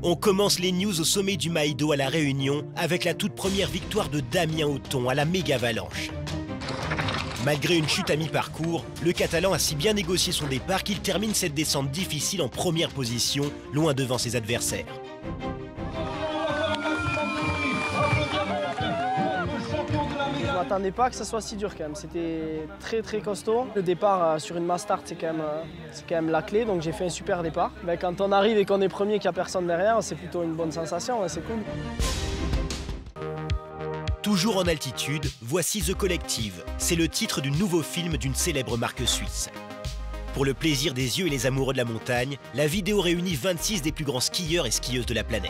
On commence les news au sommet du Maïdo à La Réunion avec la toute première victoire de Damien Othon à la méga-avalanche. Malgré une chute à mi-parcours, le Catalan a si bien négocié son départ qu'il termine cette descente difficile en première position, loin devant ses adversaires. Je ne m'attendais pas que ça soit si dur quand même, c'était très costaud. Le départ sur une mass start c'est quand même la clé, donc j'ai fait un super départ. Mais quand on arrive et qu'on est premier, qu'il n'y a personne derrière, c'est plutôt une bonne sensation, c'est cool. Toujours en altitude, voici The Collective. C'est le titre du nouveau film d'une célèbre marque suisse. Pour le plaisir des yeux et les amoureux de la montagne, la vidéo réunit 26 des plus grands skieurs et skieuses de la planète.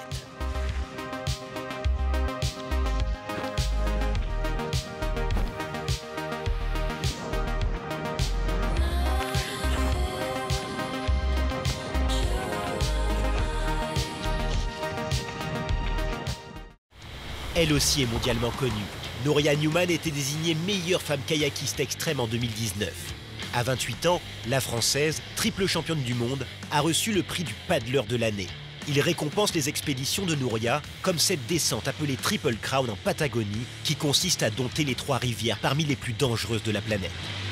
Elle aussi est mondialement connue. Nouria Newman était désignée meilleure femme kayakiste extrême en 2019. À 28 ans, la Française, triple championne du monde, a reçu le prix du paddleur de l'année. Il récompense les expéditions de Nouria, comme cette descente appelée Triple Crown en Patagonie, qui consiste à dompter les 3 rivières parmi les plus dangereuses de la planète.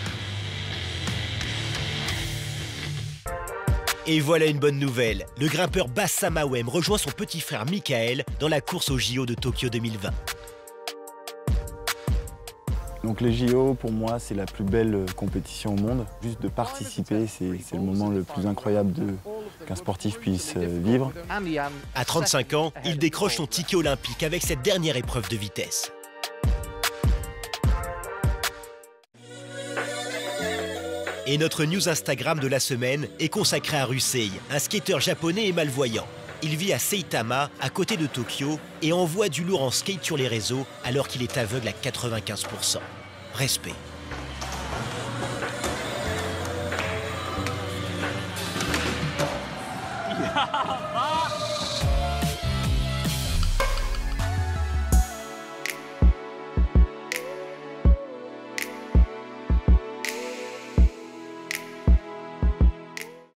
Et voilà une bonne nouvelle, le grimpeur Bassam Awem rejoint son petit frère Michael dans la course aux JO de Tokyo 2020. Donc les JO, pour moi, c'est la plus belle compétition au monde. Juste de participer, c'est le moment le plus incroyable qu'un sportif puisse vivre. À 35 ans, il décroche son ticket olympique avec cette dernière épreuve de vitesse. Et notre news Instagram de la semaine est consacrée à Rusei, un skateur japonais et malvoyant. Il vit à Saitama, à côté de Tokyo, et envoie du lourd en skate sur les réseaux alors qu'il est aveugle à 95%. Respect.